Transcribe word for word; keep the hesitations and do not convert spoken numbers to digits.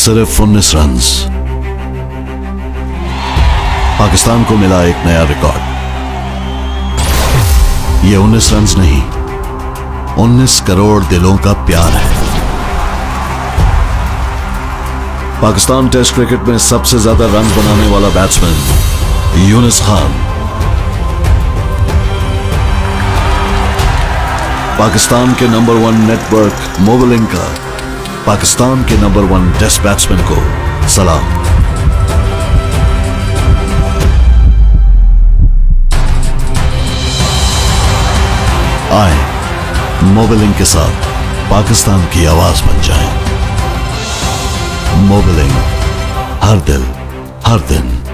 सिर्फ उन्नीस रन्स। पाकिस्तान को मिला एक नया रिकॉर्ड। ये उन्नीस रन्स नहीं, उन्नीस करोड़ दिलों का प्यार है। पाकिस्तान टेस्ट क्रिकेट में सबसे ज्यादा रन बनाने वाला बैट्समैन यूनुस खान। पाकिस्तान के नंबर वन नेटवर्क मोबिलिंक का पाकिस्तान के नंबर वन टेस्ट बैट्समैन को सलाम। आए मोबिलिंक के साथ पाकिस्तान की आवाज बन जाएं। मोबिलिंक, हर दिल हर दिन।